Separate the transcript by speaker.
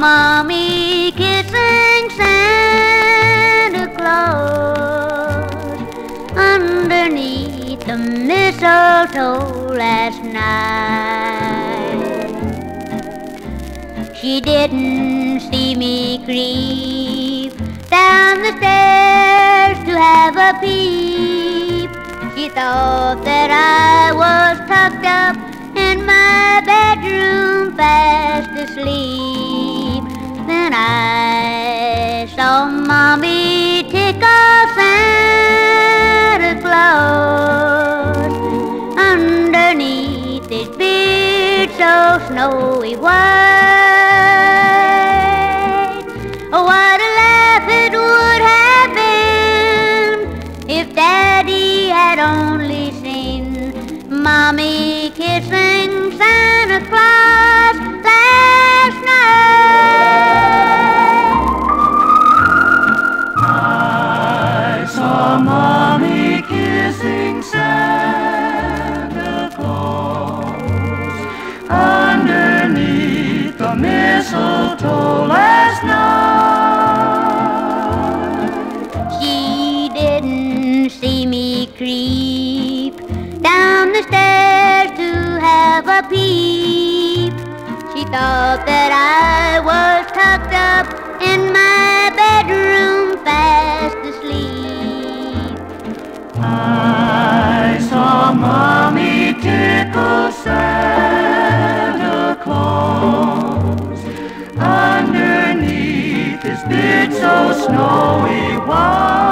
Speaker 1: Mommy kissing Santa Claus underneath the mistletoe last night. She didn't see me creep down the stairs to have a peep. She thought that I was tucked up in my bedroom fast asleep. Then I saw Mommy tickle Santa Claus underneath his beard so snowy white. Oh, what a laugh it would have been if Daddy had only seen Mommy kissing Santa Claus last night.
Speaker 2: I saw Mommy kissing Santa Claus underneath the mistletoe last night.
Speaker 1: She didn't see me creep down the stairs to have a peep. She thought that I was tucked up in my bedroom fast asleep.
Speaker 2: I saw Mommy tickle Santa Claus underneath his beard so snowy white.